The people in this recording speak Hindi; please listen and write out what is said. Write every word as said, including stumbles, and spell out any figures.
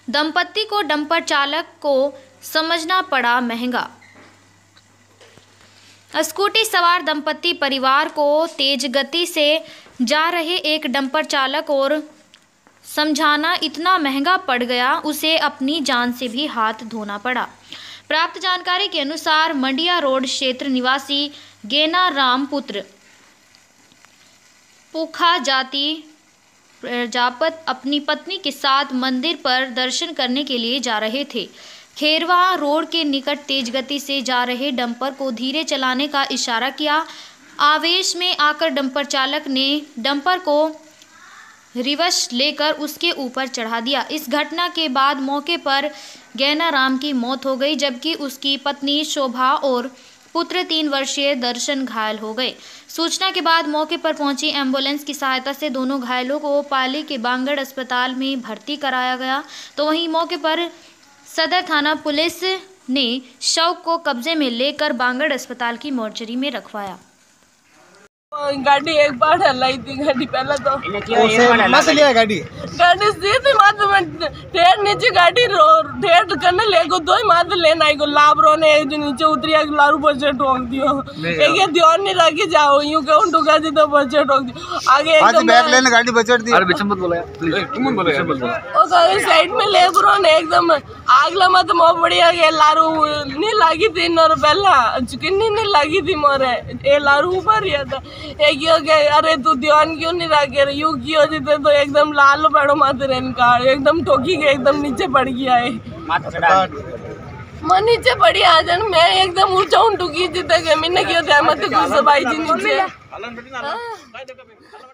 दंपत्ति को डंपर चालक को समझना पड़ा महंगा। स्कूटी सवार दंपत्ति परिवार को तेज गति से जा रहे एक डंपर चालक और समझाना इतना महंगा पड़ गया, उसे अपनी जान से भी हाथ धोना पड़ा। प्राप्त जानकारी के अनुसार मंडिया रोड क्षेत्र निवासी गेना राम पुत्र पुखा जाति प्रजापत अपनी पत्नी के साथ मंदिर पर दर्शन करने के लिए जा रहे थे। खेरवा रोड के निकट तेज गति से जा रहे डंपर को धीरे चलाने का इशारा किया। आवेश में आकर डंपर चालक ने डंपर को रिवर्स लेकर उसके ऊपर चढ़ा दिया। इस घटना के बाद मौके पर गैना राम की मौत हो गई, जबकि उसकी पत्नी शोभा और पुत्र तीन वर्षीय दर्शन घायल हो गए। सूचना के बाद मौके पर पहुंची एम्बुलेंस की सहायता से दोनों घायलों को पाली के बांगड़ अस्पताल में भर्ती कराया गया, तो वहीं मौके पर सदर थाना पुलिस ने शव को कब्जे में लेकर बांगड़ अस्पताल की मोर्चरी में रखवाया। गाड़ी एक बार हलाई थी, गाड़ी पहले तो मत लिया गाड़ी गाड़ी सीधी माथ में ठेठ नीचे गाड़ी रो ठेठ करने ले गो दो ही माथ लेना आई गो लाभरो ने एक जो नीचे उतरी एक लारू बच्चे ठोक दियो, एक ये ध्यान नहीं रखी जाओ यूं कहूं ठुका दी तो बच्चे ठोक दियो आगे आज बैक लेने गाड़ी बचट दी। अरे बिचम मत बोला यार प्लीज, तुम मत बोलो यार, मत बोलो। ओ गाड़ी साइड में ले गुरो ने एकदम आगला मत मो बढ़िया के लारू नहीं लगी थी नोर पहला किन्नी नहीं लगी थी मोरे ए लारू ऊपर ही था एक यो के अरे तू ध्यान क्यों नहीं रखे यू क्यों जीते तो एकदम लाल पड़ो माथे रेन का एकदम ठोकी के एकदम नीचे पड़ गया है मैं नीचे पड़ी आ जान मैं एकदम ऊंचा उठूंगी जीते के मैंने क्यों मत कुछ भाई जी नीचे